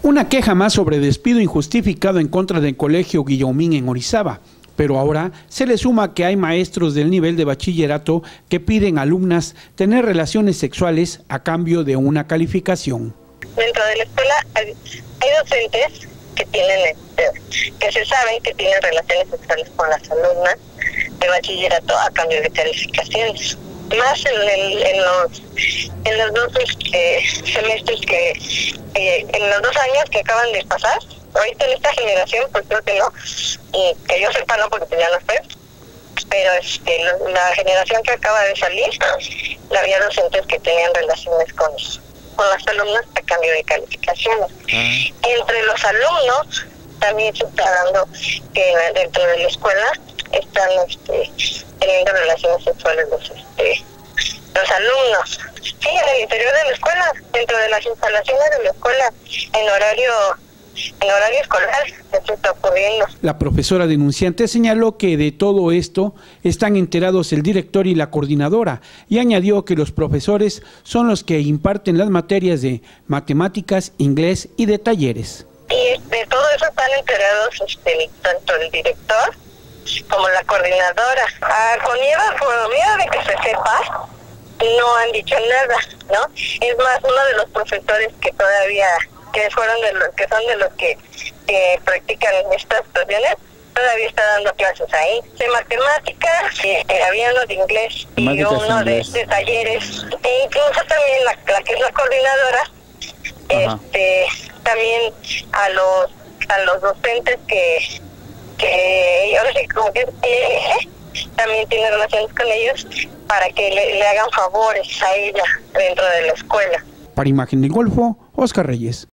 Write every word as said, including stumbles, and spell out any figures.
Una queja más sobre despido injustificado en contra del Colegio Guillomín en Orizaba. Pero ahora se le suma que hay maestros del nivel de bachillerato que piden a alumnas tener relaciones sexuales a cambio de una calificación. Dentro de la escuela hay, hay docentes que tienen, que se saben que tienen relaciones sexuales con las alumnas de bachillerato a cambio de calificaciones. Más en, el, en los en los dos este, semestres que eh, en los dos años que acaban de pasar. Ahorita en esta generación pues creo que no, y que yo sepa no, porque ya no estoy, pero este, la generación que acaba de salir, había docentes que tenían relaciones con, con las alumnas a cambio de calificaciones. Uh-huh. Entre los alumnos también se está dando que dentro de la escuela están este, teniendo relaciones sexuales los, este, los alumnos. Sí, en el interior de la escuela, dentro de las instalaciones de la escuela, en horario En horario escolar, eso está ocurriendo. La profesora denunciante señaló que de todo esto están enterados el director y la coordinadora y añadió que los profesores son los que imparten las materias de matemáticas, inglés y de talleres. Y de todo eso están enterados este, tanto el director como la coordinadora. Ah, con miedo, por miedo de que se sepa, no han dicho nada, ¿no? Es más, uno de los profesores que todavía que fueron de los que son de los que, que practican estas situaciones, todavía está dando clases ahí de matemáticas, eh, había uno de inglés y uno de, de talleres, e incluso también la, la que es la coordinadora, Ajá. este también a los a los docentes que que ahora sí como que eh, también tiene relaciones con ellos para que le, le hagan favores a ella dentro de la escuela. Para Imagen del Golfo, Oscar Reyes.